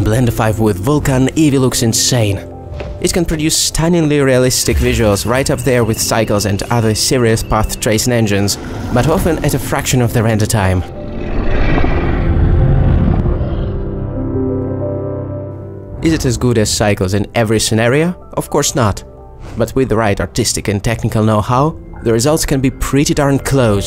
In Blender 5 with Vulkan, EEVEE looks insane. It can produce stunningly realistic visuals right up there with Cycles and other serious path tracing engines, but often at a fraction of the render time. Is it as good as Cycles in every scenario? Of course not. But with the right artistic and technical know-how, the results can be pretty darn close.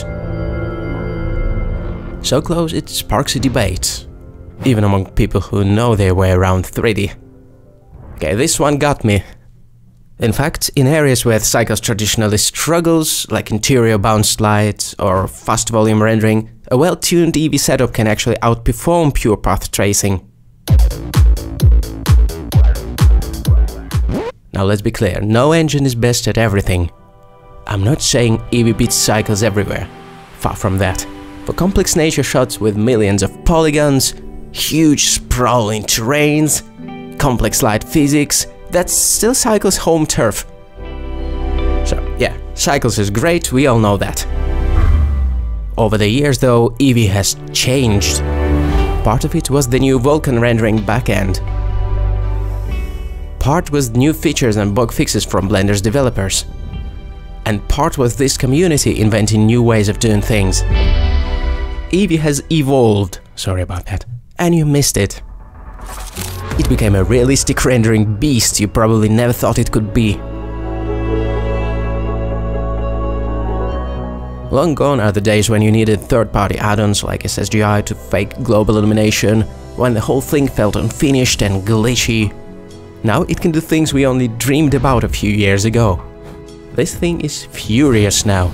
So close it sparks a debate, even among people who know their way around 3D. Okay, this one got me. In fact, in areas where Cycles traditionally struggles, like interior bounced light or fast volume rendering, a well-tuned EEVEE setup can actually outperform pure path tracing. Now let's be clear, no engine is best at everything. I'm not saying EEVEE beats Cycles everywhere, far from that. For complex nature shots with millions of polygons, huge sprawling terrains, complex light physics, that's still Cycles' home turf. So yeah, Cycles is great, we all know that. Over the years though, EEVEE has changed. Part of it was the new Vulkan rendering backend. Part was new features and bug fixes from Blender's developers. And part was this community inventing new ways of doing things. EEVEE has evolved, sorry about that, and you missed it. It became a realistic rendering beast you probably never thought it could be. Long gone are the days when you needed third-party add-ons like SSGI to fake global illumination, when the whole thing felt unfinished and glitchy. Now it can do things we only dreamed about a few years ago. This thing is furious now.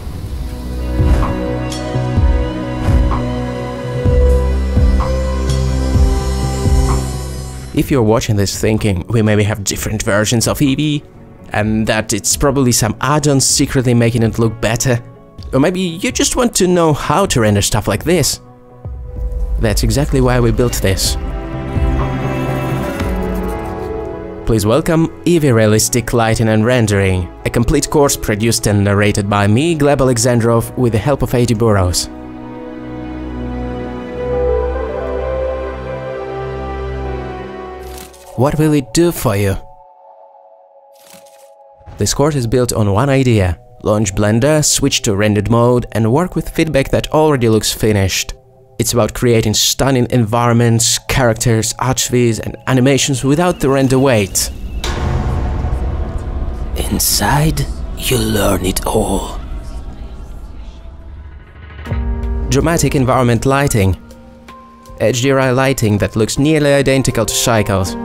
If you're watching this thinking we maybe have different versions of EEVEE, and that it's probably some add-ons secretly making it look better, or maybe you just want to know how to render stuff like this, that's exactly why we built this. Please welcome EEVEE Realistic Lighting and Rendering, a complete course produced and narrated by me, Gleb Alexandrov, with the help of 80 Burrows. What will it do for you? This course is built on one idea: launch Blender, switch to rendered mode, and work with feedback that already looks finished. It's about creating stunning environments, characters, archvies, and animations without the render weight. Inside, you learn it all. Dramatic environment lighting. HDRI lighting that looks nearly identical to Cycles.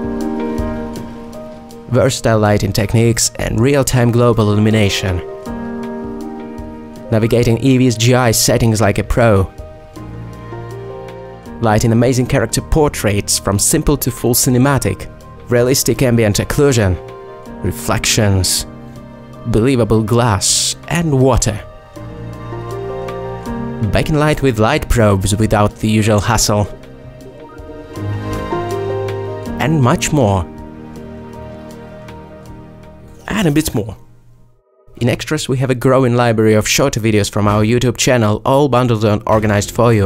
Versatile lighting techniques and real-time global illumination. Navigating EEVEE's GI settings like a pro. Lighting amazing character portraits from simple to full cinematic. Realistic ambient occlusion. Reflections. Believable glass and water. Backlight with light probes without the usual hassle. And much more. And a bit more. In extras we have a growing library of short videos from our YouTube channel, all bundled and organized for you.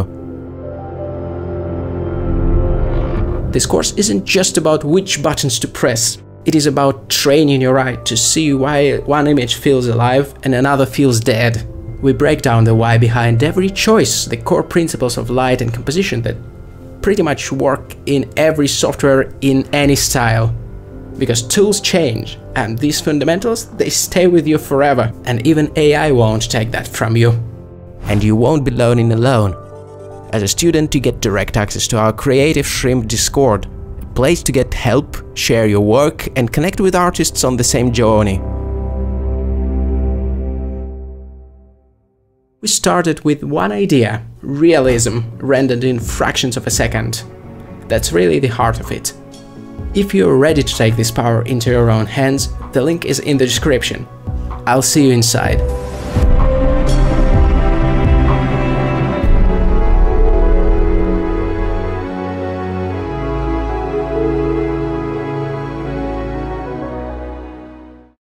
This course isn't just about which buttons to press, it is about training your eye to see why one image feels alive and another feels dead. We break down the why behind every choice, the core principles of light and composition that pretty much work in every software in any style. Because tools change, and these fundamentals, they stay with you forever, and even AI won't take that from you. And you won't be learning alone. As a student, you get direct access to our Creative Shrimp Discord, a place to get help, share your work, and connect with artists on the same journey. We started with one idea: realism, rendered in fractions of a second. That's really the heart of it. If you're ready to take this power into your own hands, the link is in the description. I'll see you inside.